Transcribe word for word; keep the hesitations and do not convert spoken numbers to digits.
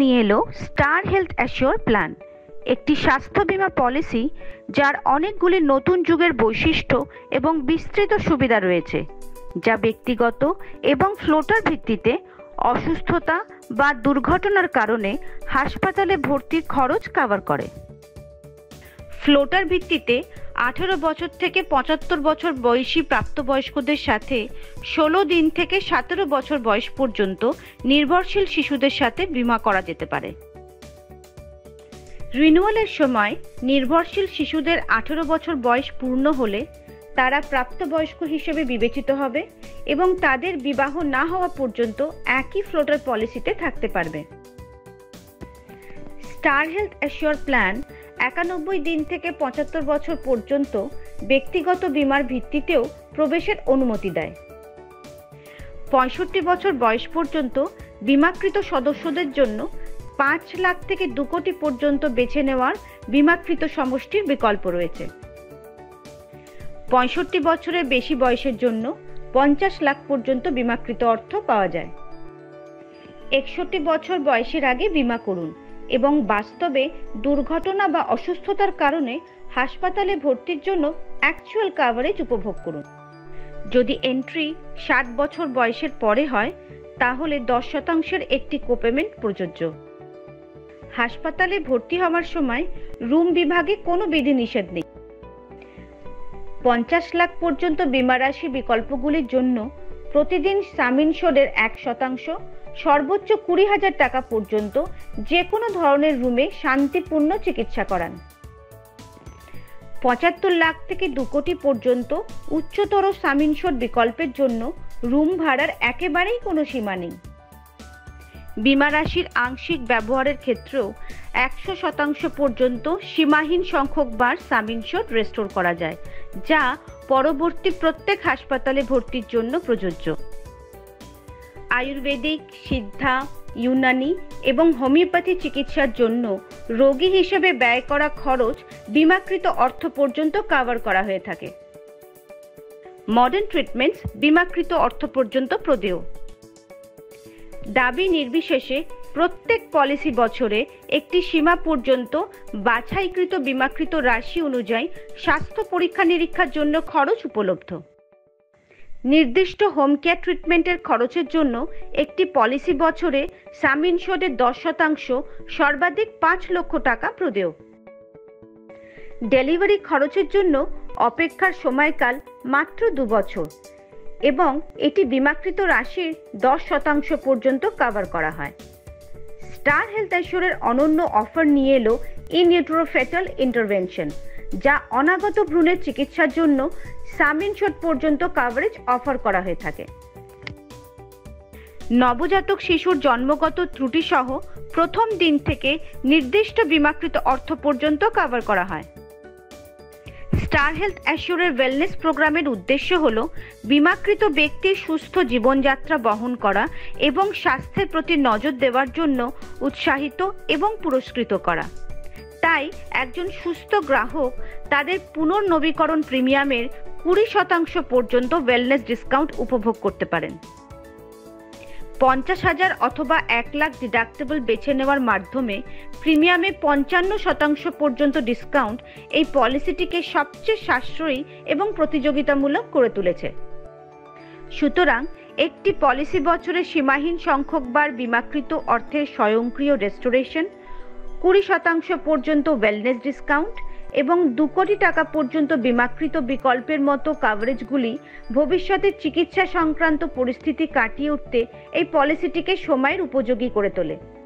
নিয়ে এলো star health assure plan, একটি স্বাস্থ্য বীমা পলিসি যার অনেকগুলি নতুন যুগের বৈশিষ্ট্য এবং বিস্তৃত সুবিধা রয়েছে, যা ব্যক্তিগত এবং ফ্লোটার ভিত্তিতে অসুস্থতা বা দুর্ঘটনার কারণে হাসপাতালে ভর্তির খরচ কভার করে। ফ্লোটার ভিত্তিতে আঠেরো বছর থেকে পঁচাত্তর বছর বয়সী প্রাপ্তবয়স্কদের সাথে ষোলো দিন থেকে সতেরো বছর বয়স পর্যন্ত নির্ভরশীল শিশুদের সাথে বীমা করা যেতে পারে। রিনিউয়ালের সময় নির্ভরশীল শিশুদের আঠেরো বছর বয়স পূর্ণ হলে তারা প্রাপ্তবয়স্ক হিসেবে বিবেচিত হবে এবং তাদের বিবাহ না হওয়া পর্যন্ত একই ফ্লোটার পলিসিতে থাকতে পারবে। স্টার হেলথ অ্যাসিওর প্ল্যান একানব্বই দিন থেকে পঁচাত্তর বছর পর্যন্ত ব্যক্তিগত বীমার ভিত্তিতেও প্রবেশের অনুমতি দেয়। পঁয়ষট্টি বছর বয়স পর্যন্ত বীমাকৃত সদস্যদের জন্য পাঁচ লাখ থেকে দু কোটি পর্যন্ত বেছে নেওয়ার বীমাকৃত সমষ্টির বিকল্প রয়েছে। পঁয়ষট্টি বছরের বেশি বয়সের জন্য পঞ্চাশ লাখ পর্যন্ত বীমাকৃত অর্থ পাওয়া যায়। একষট্টি বছর বয়সের আগে বীমা করুন এবং বাস্তবে দুর্ঘটনা বা অসুস্থতার কারণে হাসপাতালে ভর্তির জন্য অ্যাকচুয়াল কাভারেজ উপভোগ করুন। যদি এন্ট্রি ষাট বছর বয়সের পরে হয় তাহলে দশ শতাংশের একটি কোপেমেন্ট প্রযোজ্য। হাসপাতালে ভর্তি হওয়ার সময় রুম বিভাগে কোনো বিধিনিষেধ নেই। পঞ্চাশ লাখ পর্যন্ত বীমা রাশি বিকল্পগুলির জন্য প্রতিদিন সাম ইনসিওর্ডের এক শতাংশ সর্বোচ্চ কুড়ি হাজার টাকা পর্যন্ত যে কোনো ধরনের রুমে শান্তিপূর্ণ চিকিৎসা করান। পঁচাত্তর লাখ থেকে দু কোটি পর্যন্ত উচ্চতর সাম ইনসিওর্ড বিকল্পের জন্য রুম ভাড়ার একেবারেই কোনো সীমা নেই। বীমা রাশির আংশিক ব্যবহারের ক্ষেত্রেও একশো শতাংশ পর্যন্ত সীমাহীন সংখ্যক বার সাম ইনসিওর্ড রেস্টোর করা যায়, যা পরবর্তী প্রত্যেক হাসপাতালে ভর্তির জন্য প্রযোজ্য। আয়ুর্বেদিক, সিদ্ধা, ইউনানি এবং হোমিওপ্যাথি চিকিৎসার জন্য রোগী হিসেবে ব্যয় করা খরচ বীমাকৃত অর্থ পর্যন্ত কভার করা হয়ে থাকে। মডার্ন ট্রিটমেন্টস বীমাকৃত অর্থ পর্যন্ত প্রদেয়। দাবি নির্বিশেষে প্রত্যেক পলিসি বছরে একটি সীমা পর্যন্ত বাছাইকৃত বীমাকৃত রাশি অনুযায়ী স্বাস্থ্য পরীক্ষা নিরীক্ষার জন্য খরচ উপলব্ধ। নির্দিষ্ট হোম কেয়ার ট্রিটমেন্টের খরচের জন্য একটি পলিসি বছরে সাম ইনসিওর্ডের দশ শতাংশ সর্বাধিক পাঁচ লক্ষ টাকা প্রদেয়। ডেলিভারি খরচের জন্য অপেক্ষার সময়কাল মাত্র দু বছর এবং এটি বীমাকৃত রাশির দশ শতাংশ পর্যন্ত কভার করা হয়। স্টার হেলথ অ্যাসিওরের অনন্য অফার নিয়ে এলো ইন ইউটেরো ফেটাল ইন্টারভেনশন, যা অনাগত ভ্রূণের চিকিৎসার জন্য সাম ইনসিওর্ড পর্যন্ত কভারেজ অফার করা হয়ে থাকে। নবজাতক শিশুর জন্মগত ত্রুটি সহ প্রথম দিন থেকে নির্দিষ্ট বীমাকৃত অর্থ পর্যন্ত কভার করা হয়। স্টার হেলথ অ্যাসিওরের ওয়েলনেস প্রোগ্রামের উদ্দেশ্য হল বীমাকৃত ব্যক্তির সুস্থ জীবনযাত্রা বহন করা এবং স্বাস্থ্যের প্রতি নজর দেওয়ার জন্য উৎসাহিত এবং পুরস্কৃত করা। তাই একজন সুস্থ গ্রাহক তাদের পুনর্নবীকরণ প্রিমিয়ামের কুড়ি শতাংশ পর্যন্ত ওয়েলনেস ডিসকাউন্ট উপভোগ করতে পারেন। পঞ্চাশ হাজার অথবা এক লাখ ডিডাক্টেবল বেছে নেওয়ার মাধ্যমে প্রিমিয়ামে পঞ্চান্ন শতাংশ পর্যন্ত ডিসকাউন্ট এই পলিসিটিকে সবচেয়ে সাশ্রয়ী এবং প্রতিযোগিতামূলক করে তুলেছে। সুতরাং একটি পলিসি বছরে সীমাহীন সংখ্যক বার বীমাকৃত অর্থের স্বয়ংক্রিয় রেস্টোরেশন, কুড়ি শতাংশ পর্যন্ত ওয়েলনেস ডিসকাউন্ট এবং দু কোটি টাকা পর্যন্ত বীমাকৃত বিকল্পের মতো কাভারেজগুলি ভবিষ্যতের চিকিৎসা সংক্রান্ত পরিস্থিতি কাটিয়ে উঠতে এই পলিসিটিকে সময়ের উপযোগী করে তোলে।